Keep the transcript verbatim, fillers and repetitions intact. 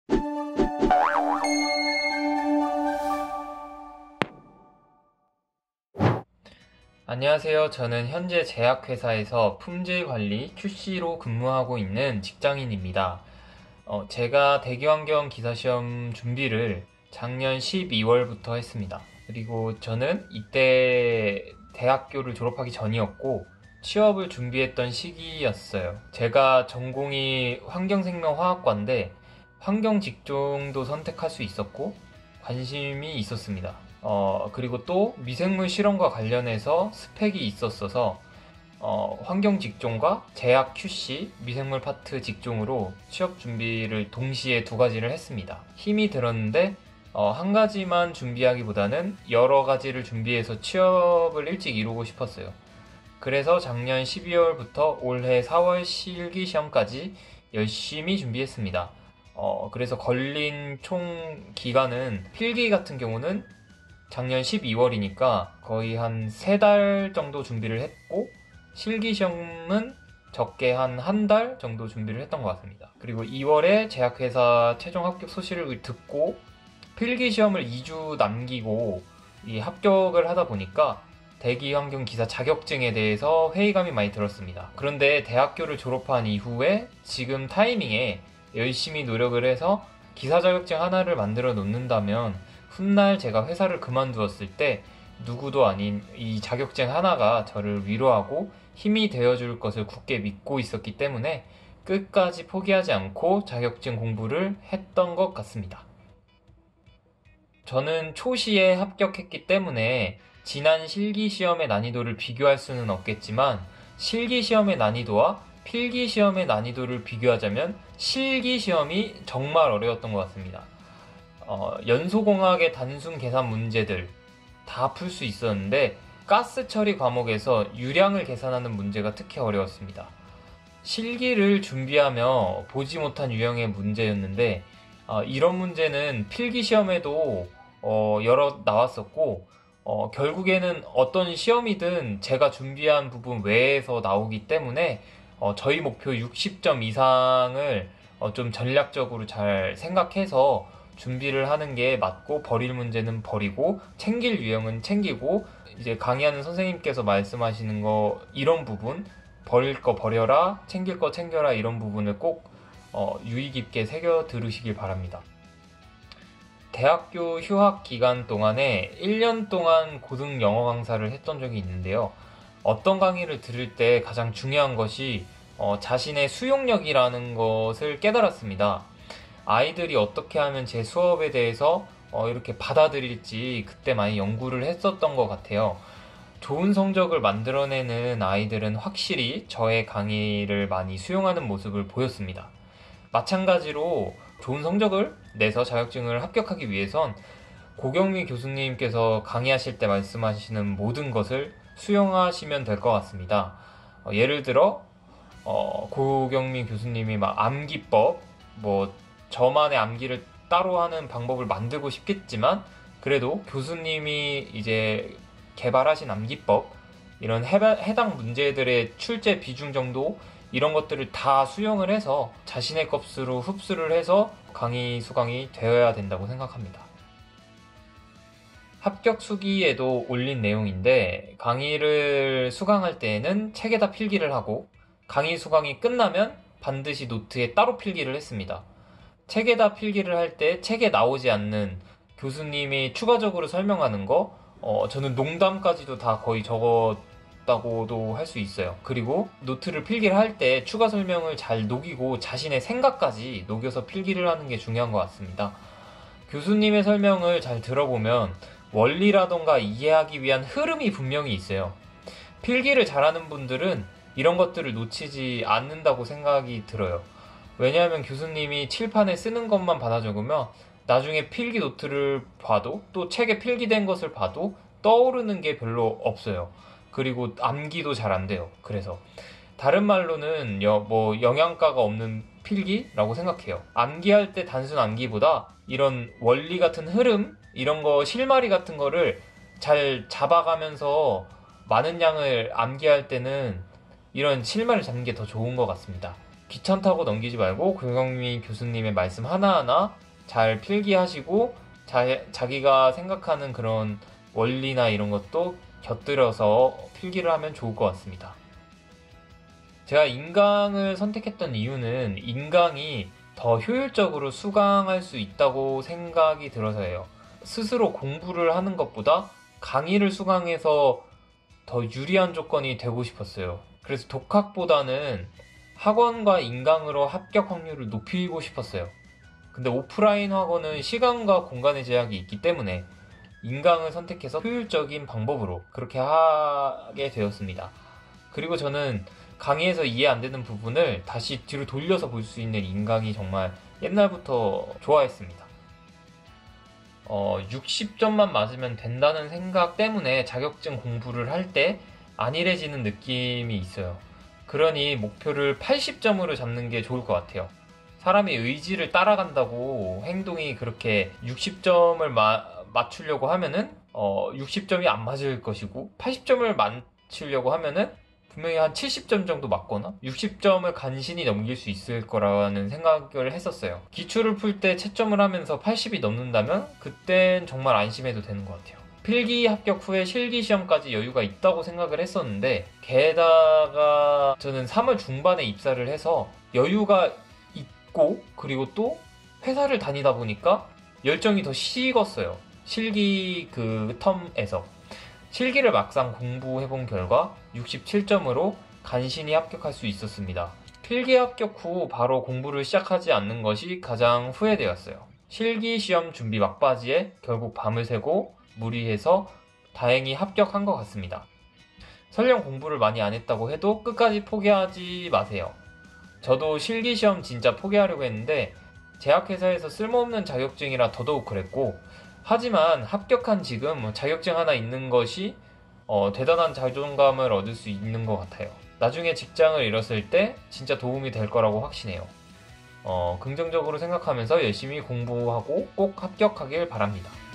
안녕하세요. 저는 현재 제약회사에서 품질관리 큐씨로 근무하고 있는 직장인입니다. 어, 제가 대기환경 기사시험 준비를 작년 십이월부터 했습니다. 그리고 저는 이때 대학교를 졸업하기 전이었고 취업을 준비했던 시기였어요. 제가 전공이 환경생명화학과인데 환경 직종도 선택할 수 있었고 관심이 있었습니다. 어, 그리고 또 미생물 실험과 관련해서 스펙이 있었어서 어, 환경 직종과 제약 큐씨, 미생물 파트 직종으로 취업 준비를 동시에 두 가지를 했습니다. 힘이 들었는데 어, 한 가지만 준비하기보다는 여러 가지를 준비해서 취업을 일찍 이루고 싶었어요. 그래서 작년 십이월부터 올해 사월 실기 시험까지 열심히 준비했습니다. 어, 그래서 걸린 총 기간은 필기 같은 경우는 작년 십이월이니까 거의 한 세 달 정도 준비를 했고 실기 시험은 적게 한 한 달 정도 준비를 했던 것 같습니다. 그리고 이월에 제약회사 최종 합격 소식을 듣고 필기 시험을 이 주 남기고 이 합격을 하다 보니까 대기환경기사 자격증에 대해서 회의감이 많이 들었습니다. 그런데 대학교를 졸업한 이후에 지금 타이밍에 열심히 노력을 해서 기사 자격증 하나를 만들어 놓는다면 훗날 제가 회사를 그만두었을 때 누구도 아닌 이 자격증 하나가 저를 위로하고 힘이 되어줄 것을 굳게 믿고 있었기 때문에 끝까지 포기하지 않고 자격증 공부를 했던 것 같습니다. 저는 초시에 합격했기 때문에 지난 실기시험의 난이도를 비교할 수는 없겠지만 실기시험의 난이도와 필기시험의 난이도를 비교하자면 실기시험이 정말 어려웠던 것 같습니다. 어, 연소공학의 단순 계산 문제들 다 풀 수 있었는데 가스 처리 과목에서 유량을 계산하는 문제가 특히 어려웠습니다. 실기를 준비하며 보지 못한 유형의 문제였는데 어, 이런 문제는 필기시험에도 어, 여러 나왔었고 어, 결국에는 어떤 시험이든 제가 준비한 부분 외에서 나오기 때문에 어, 저희 목표 육십 점 이상을 어, 좀 전략적으로 잘 생각해서 준비를 하는 게 맞고 버릴 문제는 버리고 챙길 유형은 챙기고 이제 강의하는 선생님께서 말씀하시는 거 이런 부분 버릴 거 버려라 챙길 거 챙겨라 이런 부분을 꼭 어, 유의 깊게 새겨 들으시길 바랍니다. 대학교 휴학 기간 동안에 일 년 동안 고등 영어 강사를 했던 적이 있는데요. 어떤 강의를 들을 때 가장 중요한 것이 어, 자신의 수용력이라는 것을 깨달았습니다. 아이들이 어떻게 하면 제 수업에 대해서 어, 이렇게 받아들일지 그때 많이 연구를 했었던 것 같아요. 좋은 성적을 만들어내는 아이들은 확실히 저의 강의를 많이 수용하는 모습을 보였습니다. 마찬가지로 좋은 성적을 내서 자격증을 합격하기 위해선 고경미 교수님께서 강의하실 때 말씀하시는 모든 것을 수용하시면 될 것 같습니다. 어, 예를 들어 어, 고경미 교수님이 막 암기법, 뭐 저만의 암기를 따로 하는 방법을 만들고 싶겠지만 그래도 교수님이 이제 개발하신 암기법 이런 해당 문제들의 출제 비중 정도 이런 것들을 다 수용을 해서 자신의 값으로 흡수를 해서 강의 수강이 되어야 된다고 생각합니다. 합격 수기에도 올린 내용인데 강의를 수강할 때에는 책에다 필기를 하고 강의 수강이 끝나면 반드시 노트에 따로 필기를 했습니다. 책에다 필기를 할 때 책에 나오지 않는 교수님이 추가적으로 설명하는 거 어, 저는 농담까지도 다 거의 적었다고도 할 수 있어요. 그리고 노트를 필기를 할 때 추가 설명을 잘 녹이고 자신의 생각까지 녹여서 필기를 하는 게 중요한 것 같습니다. 교수님의 설명을 잘 들어보면 원리라던가 이해하기 위한 흐름이 분명히 있어요. 필기를 잘하는 분들은 이런 것들을 놓치지 않는다고 생각이 들어요. 왜냐하면 교수님이 칠판에 쓰는 것만 받아 적으면 나중에 필기 노트를 봐도 또 책에 필기된 것을 봐도 떠오르는 게 별로 없어요. 그리고 암기도 잘 안 돼요. 그래서 다른 말로는 여, 뭐 영양가가 없는 필기라고 생각해요. 암기할 때 단순 암기보다 이런 원리 같은 흐름 이런 거 실마리 같은 거를 잘 잡아가면서 많은 양을 암기할 때는 이런 실마리를 잡는 게 더 좋은 것 같습니다. 귀찮다고 넘기지 말고 고경민 교수님의 말씀 하나하나 잘 필기하시고 자, 자기가 생각하는 그런 원리나 이런 것도 곁들여서 필기를 하면 좋을 것 같습니다. 제가 인강을 선택했던 이유는 인강이 더 효율적으로 수강할 수 있다고 생각이 들어서예요. 스스로 공부를 하는 것보다 강의를 수강해서 더 유리한 조건이 되고 싶었어요. 그래서 독학보다는 학원과 인강으로 합격 확률을 높이고 싶었어요. 근데 오프라인 학원은 시간과 공간의 제약이 있기 때문에 인강을 선택해서 효율적인 방법으로 그렇게 하게 되었습니다. 그리고 저는 강의에서 이해 안 되는 부분을 다시 뒤로 돌려서 볼 수 있는 인강이 정말 옛날부터 좋아했습니다. 어, 육십 점만 맞으면 된다는 생각 때문에 자격증 공부를 할 때 안일해지는 느낌이 있어요. 그러니 목표를 팔십 점으로 잡는 게 좋을 것 같아요. 사람의 의지를 따라간다고 행동이 그렇게 육십 점을 마, 맞추려고 하면은 어, 육십 점이 안 맞을 것이고 팔십 점을 맞추려고 하면은 분명히 한 칠십 점 정도 맞거나 육십 점을 간신히 넘길 수 있을 거라는 생각을 했었어요. 기출을 풀 때 채점을 하면서 팔십이 넘는다면 그땐 정말 안심해도 되는 것 같아요. 필기 합격 후에 실기 시험까지 여유가 있다고 생각을 했었는데 게다가 저는 삼월 중반에 입사를 해서 여유가 있고 그리고 또 회사를 다니다 보니까 열정이 더 식었어요. 실기 그 텀에서 실기를 막상 공부해본 결과 육십칠 점으로 간신히 합격할 수 있었습니다. 필기 합격 후 바로 공부를 시작하지 않는 것이 가장 후회되었어요. 실기 시험 준비 막바지에 결국 밤을 새고 무리해서 다행히 합격한 것 같습니다. 설령 공부를 많이 안 했다고 해도 끝까지 포기하지 마세요. 저도 실기 시험 진짜 포기하려고 했는데 제약회사에서 쓸모없는 자격증이라 더더욱 그랬고 하지만 합격한 지금 자격증 하나 있는 것이 어, 대단한 자존감을 얻을 수 있는 것 같아요. 나중에 직장을 잃었을 때 진짜 도움이 될 거라고 확신해요. 어, 긍정적으로 생각하면서 열심히 공부하고 꼭 합격하길 바랍니다.